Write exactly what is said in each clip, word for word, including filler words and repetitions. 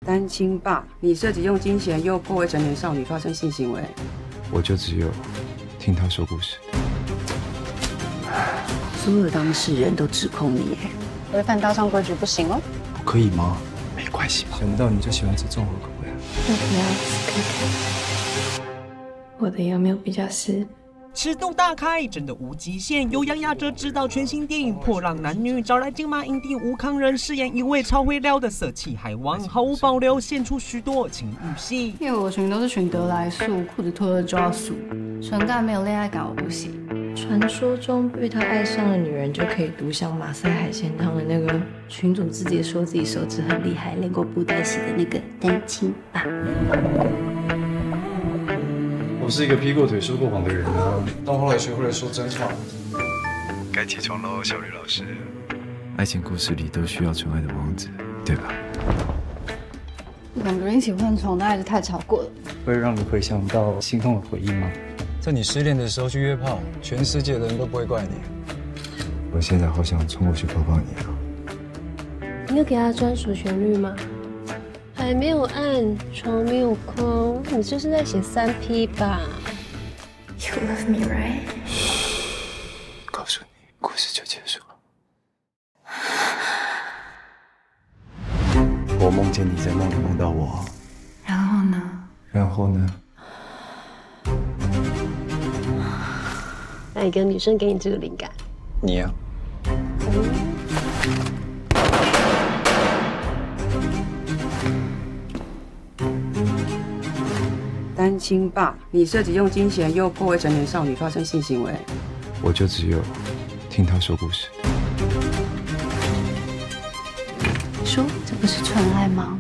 单亲爸，你涉及用金钱诱迫未成年少女发生性行为， 我就只有听他说故事。 所有当事人都指控你， 违反道上规矩不行哦。 不可以吗？没关系吧？想不到你就喜欢吃重口口味啊！ 要不要试看看？我的有没有比较湿？ 尺度大开，真的无极限。由杨雅哲执导全新电影《破浪男女》，找来金马影帝吴慷仁饰演一位超会撩的色气海王，毫无保留献出许多情欲戏。 因为我群都是群得来速，裤子脱了就要速，纯干没有恋爱感我不行。 传说中被他爱上的女人就可以独享马赛海鲜汤的那个群主自己说自己手指很厉害，练过布袋戏的那个单亲爸。 我是一个劈过腿说过谎的人啊，到后来学会了说真话。该起床喽，小吕老师。爱情故事里都需要纯爱的王子，对吧？ 两个人一起换床，那还是太超过了。 会让你回想到心痛的回忆吗？在你失恋的时候去约炮，全世界的人都不会怪你。我现在好想冲过去抱抱你啊！ 你有给他专属旋律吗？海没有岸，床没有空，你就是在写三 P 吧 ？You love me, right？ 告诉你，故事就结束了。我梦见你在梦里梦到我， 然后呢？ 然后呢？ 哪一个女生给你这个灵感？ 你呀、啊。嗯单亲爸，你涉及用金钱诱迫未成年少女发生性行为， 我就只有听他说故事。 说这不是纯爱吗？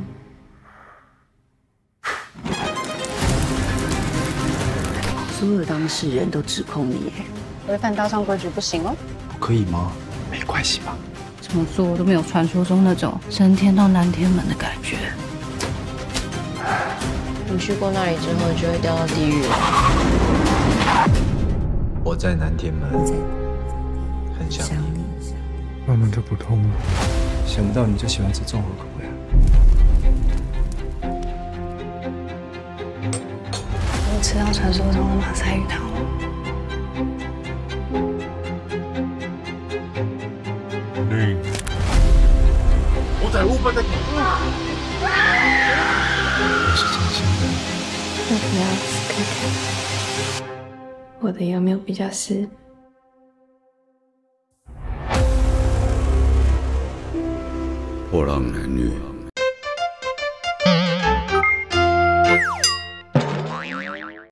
所有当事人都指控你， 违反道上规矩不行哦。 不可以吗？没关系吧？ 怎么做都没有传说中那种升天到南天门的感觉。 你去过那里之后，就会掉到地狱了。 我在南天门，很想你。慢慢的不痛了。想不到你就喜欢吃重口口味啊！ 我吃到传说中的马赛鱼汤了。 你，我在五百的。我是真心的。 要不要试看看？我的有没有比较湿？ 破浪男女。